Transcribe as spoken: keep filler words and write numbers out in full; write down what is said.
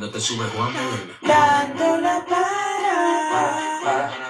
cuando te sube Juan, bebé. Dando la para.